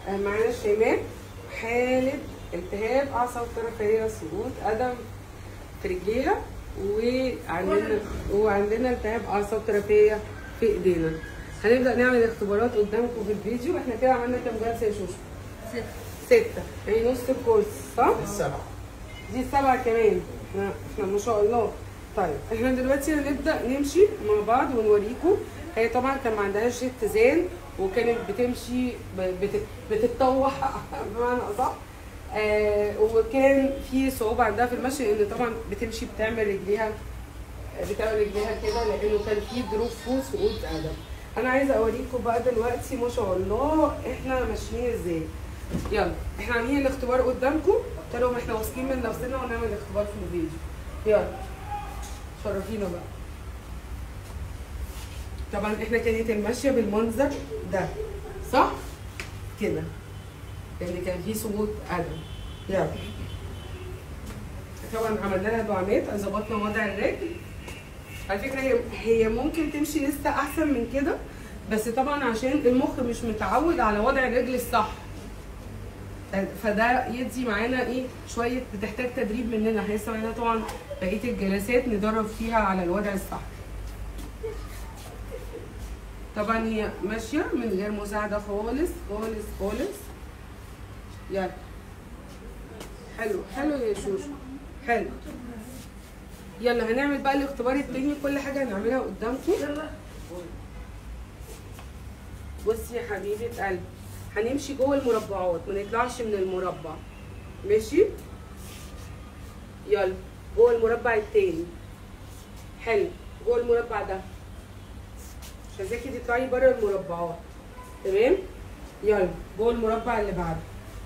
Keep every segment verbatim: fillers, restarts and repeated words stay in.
معانا شيماء حالة التهاب أعصاب طرفية، سقوط قدم في رجليها، وعندنا وعندنا التهاب أعصاب طرفية في إيدينا. هنبدأ نعمل اختبارات قدامكم في الفيديو. احنا كده عملنا كام جلسة يا شوشو؟ ستة. ستة، يعني نص الكورس صح؟ السبعة. دي السبعة كمان، احنا احنا ما شاء الله. طيب احنا دلوقتي هنبدأ نمشي مع بعض ونوريكم. هي طبعا كان ما عندهاش اتزان وكانت بتمشي بت... بتتطوح بمعنى اصح، آه وكان في صعوبه عندها في المشي لان طبعا بتمشي بتعمل رجليها بتعمل رجليها كده لانه كان في ضروب فوز سقوط قدم. انا عايزه اوريكم بقى دلوقتي ما شاء الله احنا ماشيين ازاي. يلا احنا عاملين الاختبار قدامكم، قلت لهم احنا واثقين من نفسنا ونعمل الاختبار في الفيديو. يلا شرفينا بقى. طبعا احنا كانت الماشيه بالمنظر ده صح كده لان كان في سقوط قدم. يلا طبعا عملنا لها دعامات، ظبطنا وضع الرجل. على فكره هي هي ممكن تمشي لسه احسن من كده، بس طبعا عشان المخ مش متعود على وضع الرجل الصح، فده يدي معانا ايه شويه، بتحتاج تدريب مننا. هيسمع معانا طبعا بقيه الجلسات ندرب فيها على الوضع الصح. طبعا هي ماشيه من غير مساعده خالص خالص خالص. يلا حلو حلو يا شوشو حلو. يلا هنعمل بقى الاختبار التاني، كل حاجه هنعملها قدامكم. بصي يا حبيبه قلبي، هنمشي جوه المربعات ما نطلعش من المربع، ماشي؟ يلا جوه المربع التاني. حلو، جوه المربع ده، مش عايزاكي تطلعي بره المربعات، تمام؟ يلا جوه المربع اللي بعده،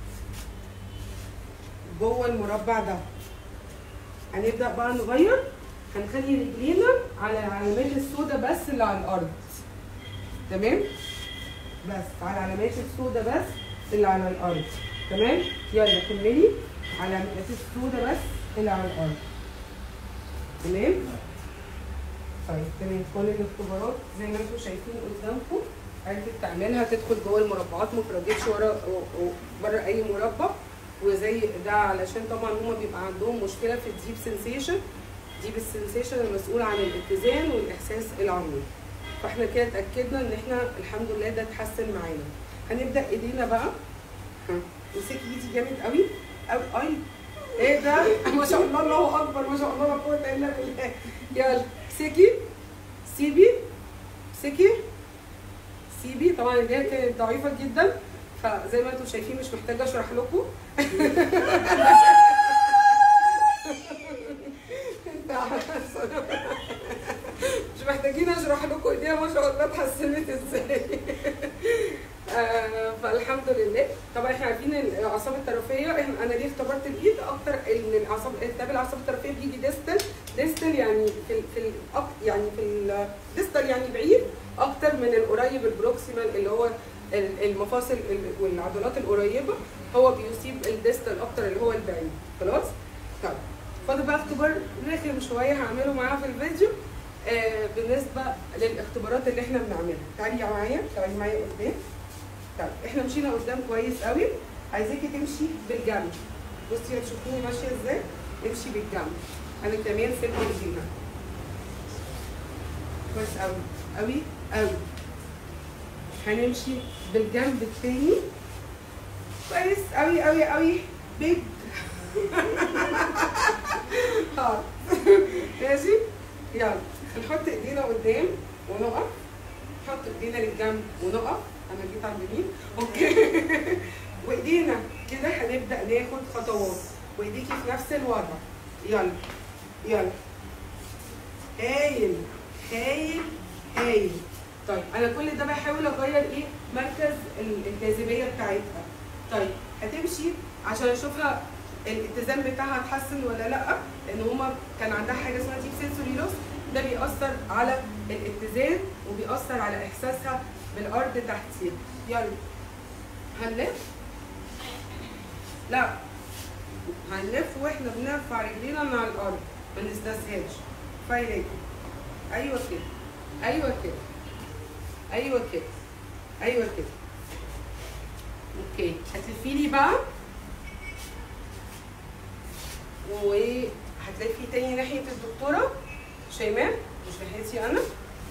جوه المربع ده هنبدأ بقى نغير. هنخلي رجلينا على العلامات السوداء بس اللي على الأرض، تمام؟ بس على العلامات السوداء بس اللي على الأرض، تمام؟ يلا كملي على العلامات السوداء بس اللي على الأرض، تمام؟ طيب تمام. كل الاختبارات زي ما انتم شايفين قدامكم عرفت تعملها، تدخل جوه المربعات ما ترجعش ورا بره اي مربع. وزي ده علشان طبعا هما بيبقى عندهم مشكله في الديب سنسيشن، ديب السنسيشن المسؤول عن الاتزان والاحساس العميق. فاحنا كده اتاكدنا ان احنا الحمد لله ده اتحسن معانا. هنبدا ايدينا بقى. امسكي ايدي جامد قوي قوي. اي ايه ده ما شاء الله الله اكبر ما شاء الله لا قوه الا بالله. يلا امسكي سيبي امسكي سيبي. طبعا ايديها كانت ضعيفه جدا فزي ما انتم شايفين مش محتاجه اشرح لكم. مش محتاجين اشرح لكم ايديها ما شاء الله اتحسنت ازاي. آه فالحمد لله. طبعا احنا عارفين الاعصاب الطرفيه، احنا انا ليه اختبرت الايد اكتر ان الاعصاب التهاب الاعصاب الطرفيه بيجي ديستال ديستال يعني في ال في ال يعني في الديستال يعني بعيد اكتر من القريب البروكسيمال اللي هو المفاصل والعضلات القريبه، هو بيصيب الديستال اكتر اللي هو البعيد. خلاص؟ طيب فاضل بقى اختبار رخم شويه هعمله معاها في الفيديو آه بالنسبه للاختبارات اللي احنا بنعملها. تعالي معايا تعالي معايا قدام. طيب احنا مشينا قدام كويس قوي، عايزاكي تمشي بالجنب. بصي هتشوفوني ماشيه ازاي، امشي بالجنب. انا كمان سبت رجليها كويس قوي قوي قوي. هنمشي بالجنب التاني كويس قوي قوي قوي. بيج اه ماشي. يلا هنحط ايدينا قدام ونقف، نحط ايدينا للجنب ونقف. انا جيت على اليمين اوكي. وايدينا كده هنبدا ناخد خطوات وايديكي في نفس الوضع. يلا يلا هايل هايل هايل. طيب انا كل ده بحاول اغير ايه مركز الجاذبيه بتاعتها. طيب هتمشي عشان اشوفها الاتزان بتاعها اتحسن ولا لا، لان هما كان عندها حاجه اسمها ديب سنسوري لوس، ده بيأثر على الاتزان وبيأثر على احساسها بالارض تحتيها. يلا هنلف، لا هنلف واحنا بنرفع رجلينا من على الارض ما نستسهلش. فايرك ايوه كده ايوه كده ايوه كده ايوه كده اوكي هتلفي لي بقى وهتلاقي في تاني ناحيه الدكتوره شيماء مش ناحيتي انا،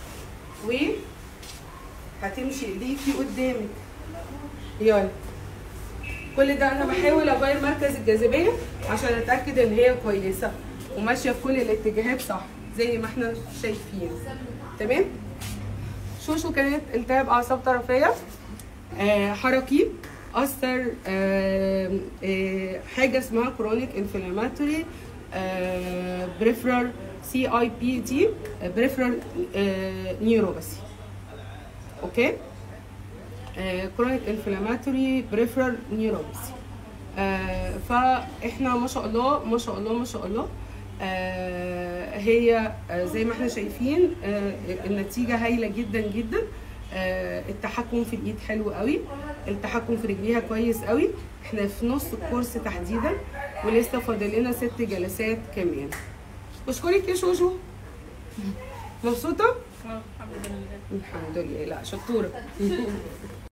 وهتمشي ايديكي قدامك. يلا كل ده انا بحاول اغير مركز الجاذبيه عشان اتاكد ان هي كويسه وماشيه في كل الاتجاهات صح زي ما احنا شايفين. تمام. شوشو كانت التهاب اعصاب طرفيه آه حركي اثر آه آه حاجه اسمها كرونيك انفلاماتوري بريفرال سي اي بي دي بريفرال نيوروباثي. اوكي كرونيك انفلاماتوري بريفرال نيوروباثي. فاحنا ما شاء الله ما شاء الله ما شاء الله آه هي آه زي ما احنا شايفين آه النتيجه هايله جدا جدا. آه التحكم في الايد حلو قوي، التحكم في رجليها كويس قوي. احنا في نص الكورس تحديدا ولسه فاضل لنا ست جلسات كمان. بشكرك يا شوشو. مبسوطه؟ الحمد لله. الحمد لله. لا شطوره.